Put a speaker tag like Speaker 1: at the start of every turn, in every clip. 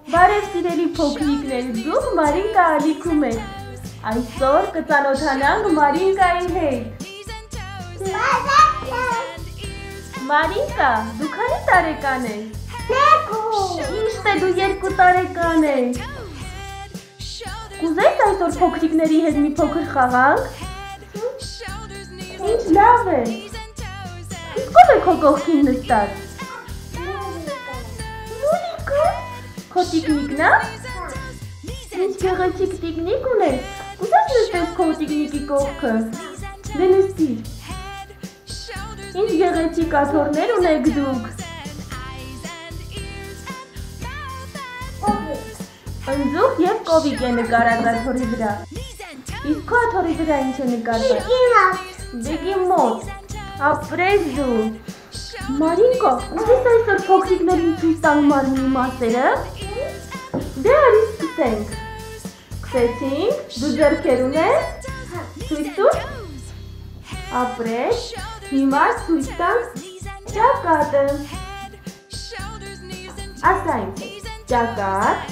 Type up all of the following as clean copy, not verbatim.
Speaker 1: Բարև սիրելի փոքրիկներ, դուք Մարինկա ալիքում եք։ Այսօր կծանոթանանք Մարինկայի հետ։ Մարինկա, դու քանի տարեկան ես։
Speaker 2: 2
Speaker 1: Ճիշտ է, դու 2 տարեկան ես։ Կուզես այսօր փոքրիկների հետ մի փոքր խաղանք։ Ինչ լավ է։ Իսկ ով է քո կողքին նստած։ Մոլիկա։ Քո տիկնիկն է։ Ինչ գեղեցիկ տիկնիկ ունես։ Կուզես նստես քո տիկնիկի կողքը։ Դե նստիր։ Ինչ գեղեցիկ աթոռներ ունեք դուք։ Ընձուղ և կովիկ է նկարած աթոռի վրա։ Իսկ քո աթոռի վրա ինչ է նկարված։ Բեգի մոտ, ապրես դու։ Մարինկա, ուզես այսօր փոքրիկներին ցույց տանք մարմնի մասերը։ Դե արի սկսենք։ Սկսեցինք, դու ձեռքեր ունես։ Ցույց տուր։ Ապրես, հիմա ցույց տանք ճակատը։ Ասա ինձ, ճակատ,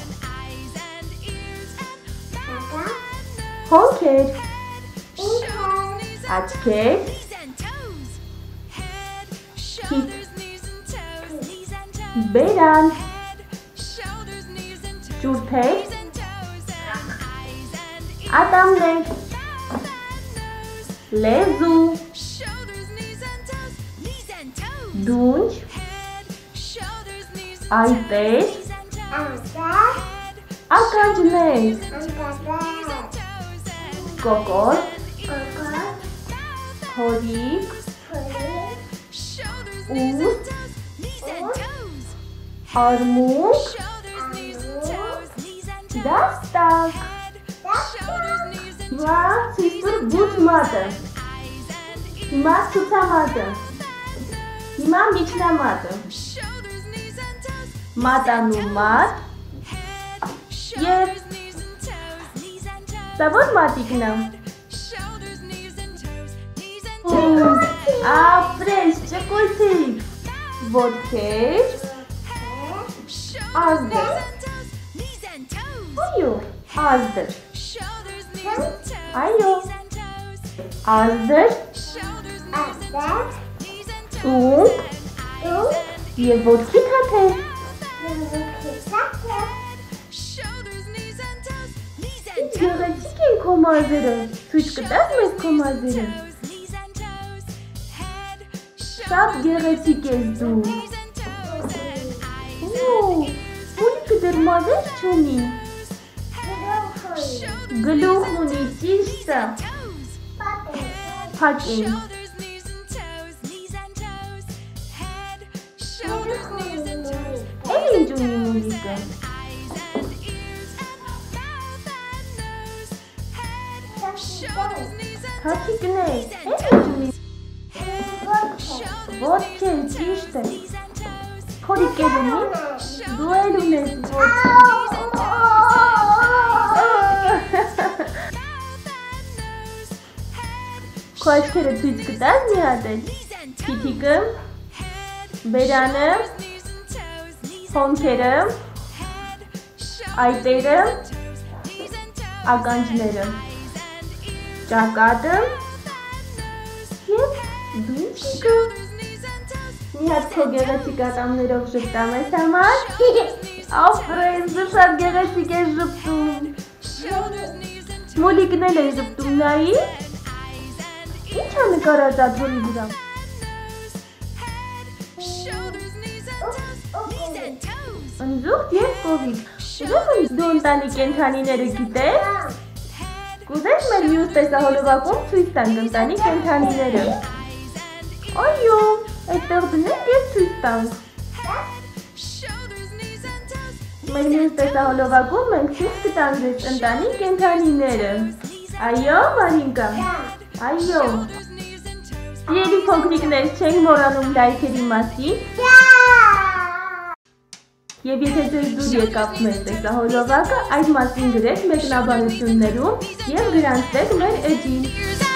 Speaker 1: հոնքեր, աչքեր, քիթ, բերան, ճուրթեր, ատամներ, լեզու, դունչ, այտեր, ականջներ, կոկոտ, հորիկ, ուստ, արմունկ, դաստակ, հիմա ցույց տուր բութմատը, հիմա ցուցամատը, հիմա միջնամատը, մատանումատ և սա որ մատիկն է։ Ապրես, ճկույցիկ, ոտքեր, ազդր, այո, ազդր, այո, ազդր, ծունկ և ոտքի թաթեր։ Գեղեցիկ են քո մազերը, ցույց կտաս մեզ քո մազերը։ Շատ գեղեցիկ ես դու։ Մոլիկը դեռ մազեր չունի։ Գլուխ ունի, ճիշտ է։ Փակենք։ Էլ ինչ ունի մոլիկը։ Թաթիկներ, էլ ինչ ունի։ Ոտքեր, ճիշտ է։ Փորիկեր ունի, դու էլ ունես ոտքեր։ Քո աչքերը ցույց կտաս մի հատ էլ։ Քիթիկը, բերանը, հոնքերը, այտերը, ականջները, ճակատը և դունչիկը։ Մի հատ քո գեղեցիկ ատամներով ժպտամ ես համար։ Ապրես, դու շատ գեղեցիկ ես ժպտում։ Մոլիկն էլ է ժպտում, նայի։ Ինչ է նկարած աթոռի վրա։ Ընձուղ և կովիկ։ Ուզում դու ընտանի կենդանիները գիտես։ Կուզես մեր մյուս տեսահոլովակում ցույց տանք ընտանի կենդանիները։ Այո, այդտեղ դնենք և ցույց տանք։ Մեր մյուս տեսահոլովակում մենք ցույց կտանք ձեզ ընտանի կենդանիները։ Այո, Մարինկա։ Այո։ Սիրելի փոքրիկներ, չենք մոռանում լայքերի մասին։ Եվ եթե ձեզ դուր եկավ մեր տեսահոլովակը, այդ մասին գրեք մեկնաբանություններում և գրանցեք մեր էջին։